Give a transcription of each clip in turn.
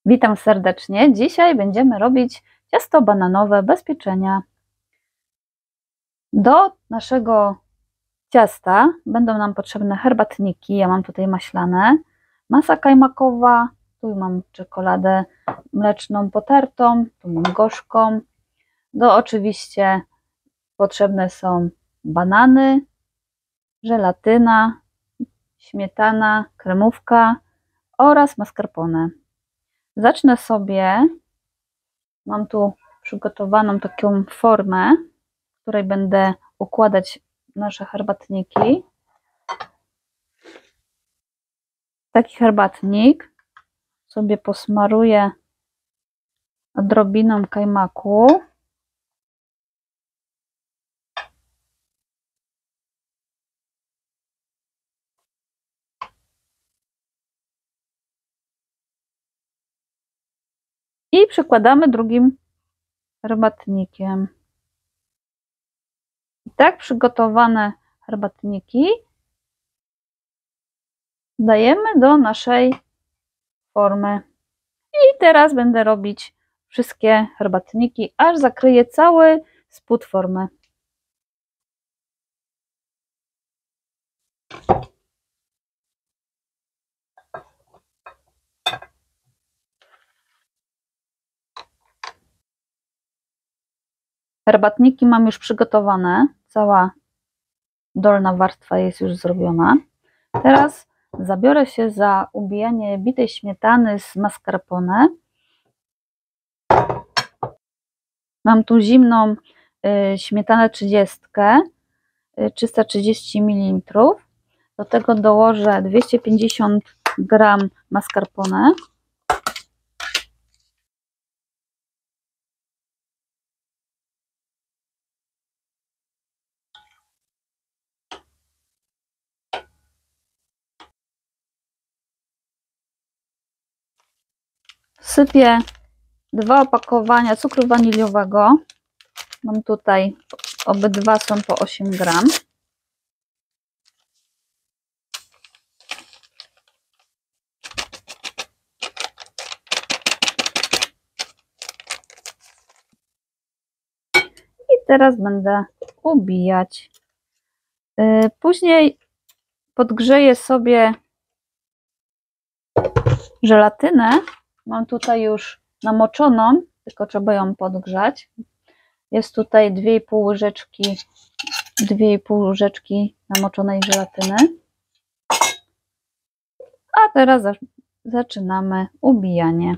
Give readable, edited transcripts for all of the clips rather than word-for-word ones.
Witam serdecznie. Dzisiaj będziemy robić ciasto bananowe bez pieczenia. Do naszego ciasta będą nam potrzebne herbatniki. Ja mam tutaj maślane, masa kajmakowa, tu mam czekoladę mleczną potartą, tu mam gorzką. Oczywiście potrzebne są banany, żelatyna, śmietana, kremówka oraz mascarpone. Zacznę sobie, mam tu przygotowaną taką formę, w której będę układać nasze herbatniki. Taki herbatnik sobie posmaruję odrobiną kajmaku. I przykładamy drugim herbatnikiem. I tak przygotowane herbatniki dajemy do naszej formy. I teraz będę robić wszystkie herbatniki, aż zakryję cały spód formy. Herbatniki mam już przygotowane, cała dolna warstwa jest już zrobiona. Teraz zabiorę się za ubijanie bitej śmietany z mascarpone. Mam tu zimną śmietanę 30, 330 ml. Do tego dołożę 250 g mascarpone. Sypię 2 opakowania cukru waniliowego. Mam tutaj, obydwa są po 8 g. I teraz będę ubijać. Później podgrzeję sobie żelatynę. Mam tutaj już namoczoną, tylko trzeba ją podgrzać. Jest tutaj 2,5 łyżeczki namoczonej żelatyny. A teraz zaczynamy ubijanie.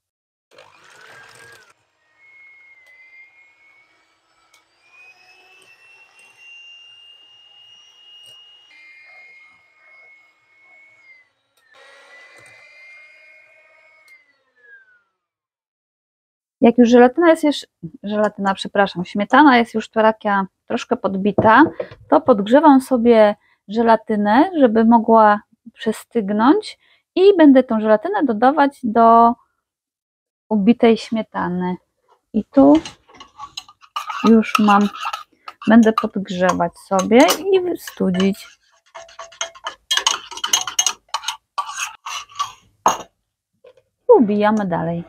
Jak już śmietana jest już taka troszkę podbita, to podgrzewam sobie żelatynę, żeby mogła przestygnąć i będę tą żelatynę dodawać do ubitej śmietany. I tu już będę podgrzewać sobie i studzić. Ubijamy dalej.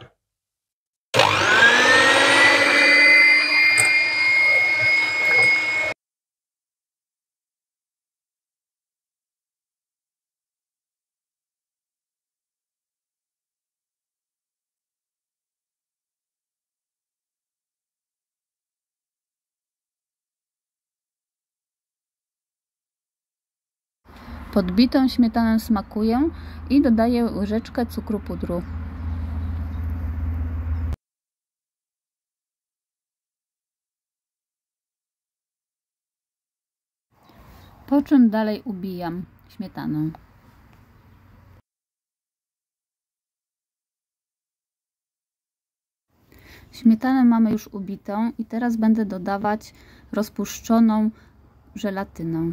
Podbitą śmietanę smakuję i dodaję łyżeczkę cukru pudru. Po czym dalej ubijam śmietaną. Śmietanę mamy już ubitą i teraz będę dodawać rozpuszczoną żelatynę.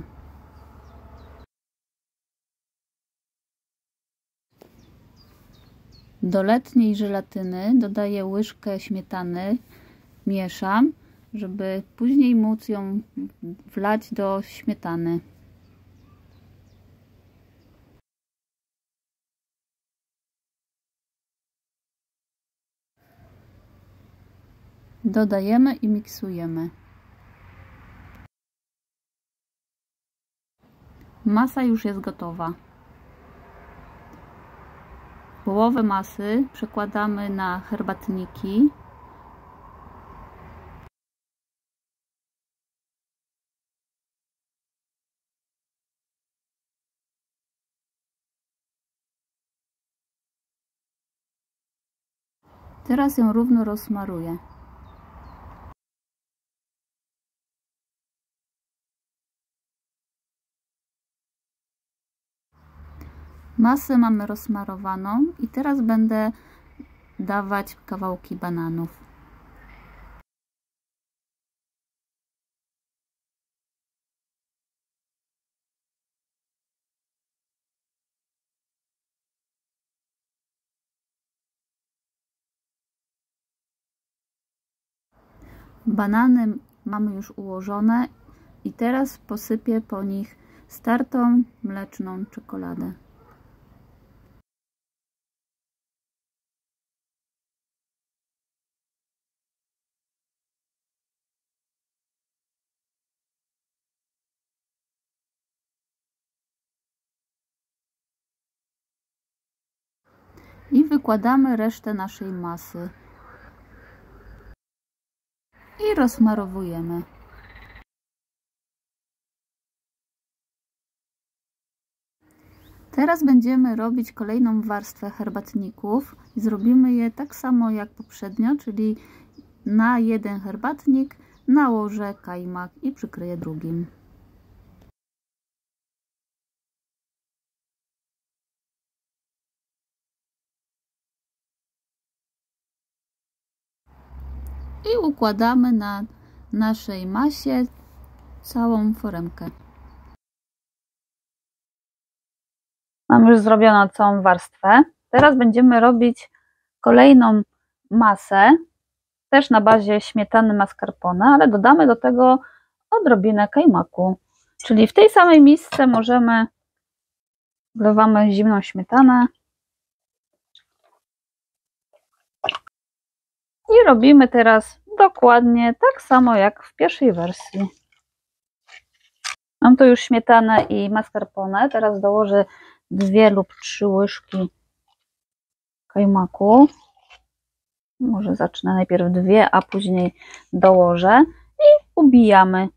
Do letniej żelatyny dodaję łyżkę śmietany, mieszam, żeby później móc ją wlać do śmietany. Dodajemy i miksujemy. Masa już jest gotowa. Połowę masy przekładamy na herbatniki. Teraz ją równo rozsmaruję. Masę mamy rozsmarowaną i teraz będę dawać kawałki bananów. Banany mamy już ułożone i teraz posypię po nich startą mleczną czekoladę. I wykładamy resztę naszej masy. I rozsmarowujemy. Teraz będziemy robić kolejną warstwę herbatników i zrobimy je tak samo jak poprzednio, czyli na jeden herbatnik nałożę kajmak i przykryję drugim. I układamy na naszej masie całą foremkę. Mam już zrobioną całą warstwę. Teraz będziemy robić kolejną masę, też na bazie śmietany mascarpone, ale dodamy do tego odrobinę kajmaku. Czyli w tej samej misce wlewamy zimną śmietanę i robimy teraz dokładnie tak samo jak w pierwszej wersji. Mam tu już śmietanę i mascarpone. Teraz dołożę 2 lub 3 łyżki kajmaku. Może zacznę najpierw 2, a później dołożę i ubijamy.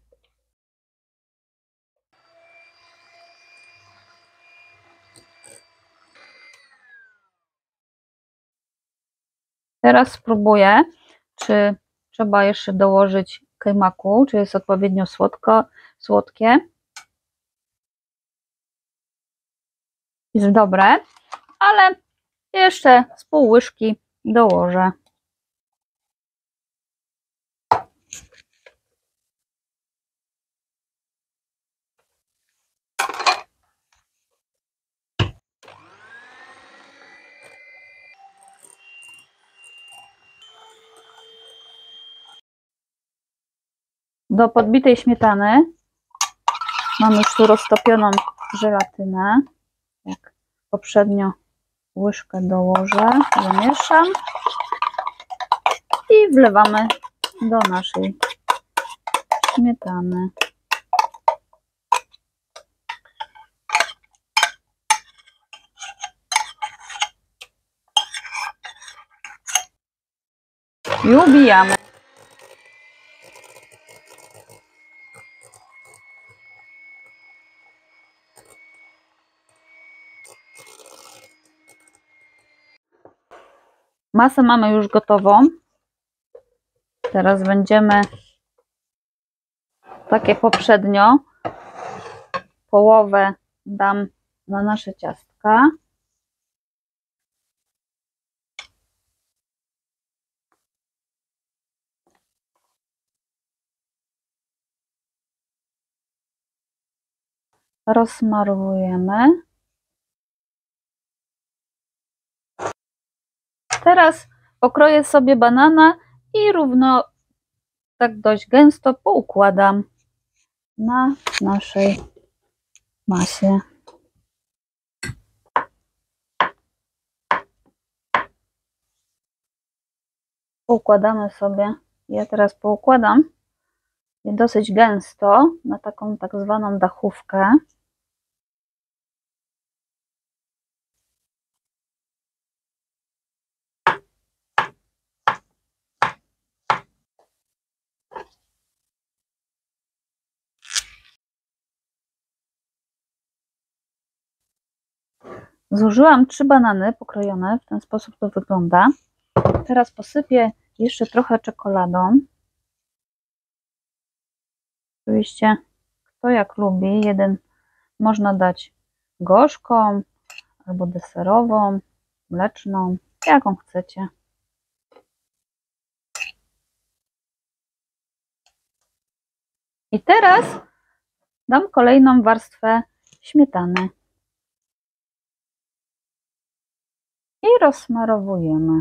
Teraz spróbuję, czy trzeba jeszcze dołożyć kajmaku, czy jest odpowiednio słodkie. Jest dobre, ale jeszcze z pół łyżki dołożę. Do podbitej śmietany mam już tu roztopioną żelatynę. Jak poprzednio łyżkę dołożę, zamieszam i wlewamy do naszej śmietany. I ubijamy. Masę mamy już gotową. Teraz będziemy, tak jak poprzednio, połowę dam na nasze ciastka. Rozsmarowujemy. Teraz pokroję sobie banana i równo, tak dość gęsto poukładam na naszej masie. Układamy sobie Ja teraz poukładam je dosyć gęsto na taką tak zwaną dachówkę. Złożyłam 3 banany pokrojone, w ten sposób to wygląda. Teraz posypię jeszcze trochę czekoladą. Oczywiście kto jak lubi, jeden można dać gorzką albo deserową, mleczną, jaką chcecie. I teraz dam kolejną warstwę śmietany i rozsmarowujemy.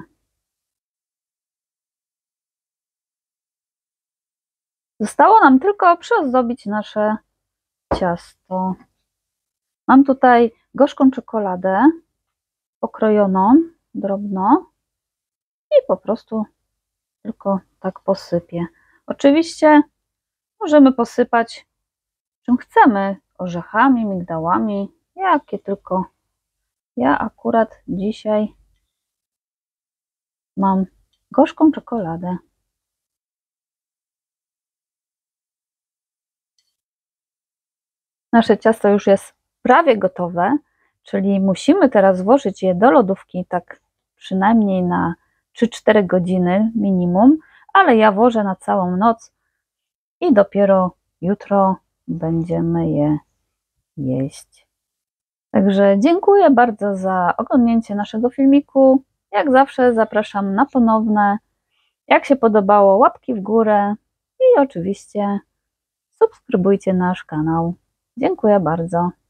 Zostało nam tylko przyozdobić nasze ciasto. Mam tutaj gorzką czekoladę pokrojoną drobno i po prostu tylko tak posypię. Oczywiście możemy posypać czym chcemy, orzechami, migdałami, jakie tylko. Ja akurat dzisiaj mam gorzką czekoladę. Nasze ciasto już jest prawie gotowe, czyli musimy teraz włożyć je do lodówki tak przynajmniej na 3-4 godziny minimum, ale ja włożę na całą noc i dopiero jutro będziemy je jeść. Także dziękuję bardzo za oglądnięcie naszego filmiku. Jak zawsze zapraszam na ponowne. Jak się podobało, łapki w górę i oczywiście subskrybujcie nasz kanał. Dziękuję bardzo.